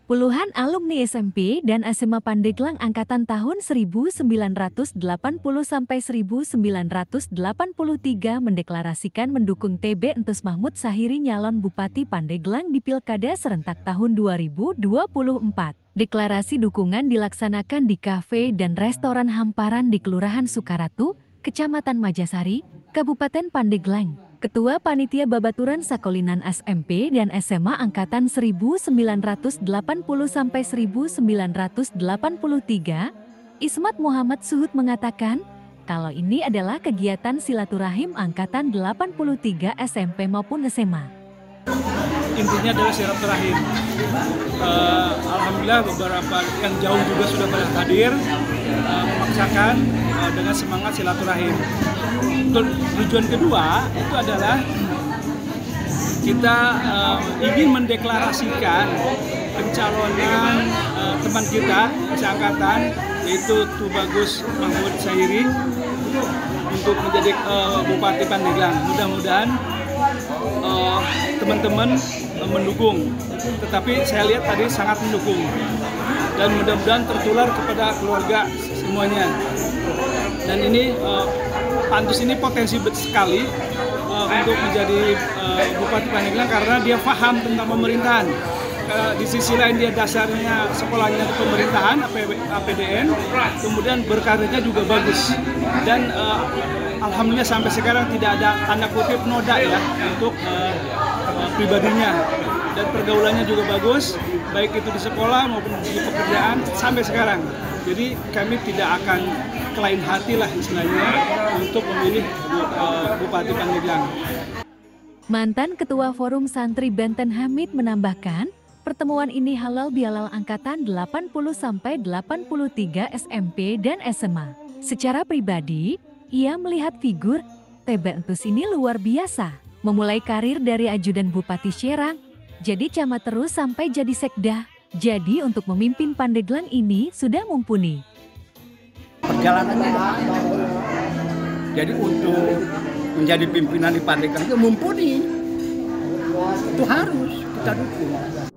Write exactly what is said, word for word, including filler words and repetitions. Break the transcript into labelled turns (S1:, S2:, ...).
S1: Puluhan alumni S M P dan S M A Pandeglang angkatan tahun seribu sembilan ratus delapan puluh sampai seribu sembilan ratus delapan puluh tiga mendeklarasikan mendukung T B Entus Mahmud Sahiri nyalon Bupati Pandeglang di Pilkada serentak tahun dua ribu dua puluh empat. Deklarasi dukungan dilaksanakan di kafe dan restoran Hamparan di Kelurahan Sukaratu, Kecamatan Majasari, Kabupaten Pandeglang. Ketua Panitia Babaturan Sakolinan S M P dan S M A angkatan seribu sembilan ratus delapan puluh sampai seribu sembilan ratus delapan puluh tiga, Ismat Muhammad Suhud mengatakan, kalau ini adalah kegiatan silaturahim angkatan delapan puluh tiga S M P maupun S M A.
S2: Intinya adalah silaturahim. Uh, Alhamdulillah beberapa yang jauh juga sudah pada hadir, uh, memaksakan uh, dengan semangat silaturahim. Tujuan kedua itu adalah kita uh, ingin mendeklarasikan pencalonan uh, teman kita seangkatan, yaitu Tubagus Mahmud Sahiri untuk menjadi uh, Bupati Pandeglang. Mudah-mudahan uh, teman-teman uh, mendukung, tetapi saya lihat tadi sangat mendukung dan mudah-mudahan tertular kepada keluarga semuanya. Dan ini uh, Pantus ini potensi sekali uh, untuk menjadi uh, Bupati Pandeglang karena dia paham tentang pemerintahan. Uh, di sisi lain dia dasarnya sekolahnya di pemerintahan A P D N, kemudian berkarirnya juga bagus. Dan uh, alhamdulillah sampai sekarang tidak ada tanda kutip noda ya untuk uh, uh, pribadinya. Dan pergaulannya juga bagus, baik itu di sekolah maupun di pekerjaan sampai sekarang. Jadi kami tidak akan kelain hati lah istilahnya untuk memilih uh, Bupati Pandeglang.
S1: Mantan Ketua Forum Santri Benten Hamid menambahkan, pertemuan ini halal bihalal angkatan delapan puluh sampai delapan puluh tiga S M P dan S M A. Secara pribadi, ia melihat figur T B Entus ini luar biasa. Memulai karir dari ajudan Bupati Serang, jadi camat terus sampai jadi sekda. Jadi untuk memimpin Pandeglang ini sudah mumpuni.
S3: Perjalanannya jadi untuk menjadi pimpinan di Pandeglang itu mumpuni, itu harus kita dukung.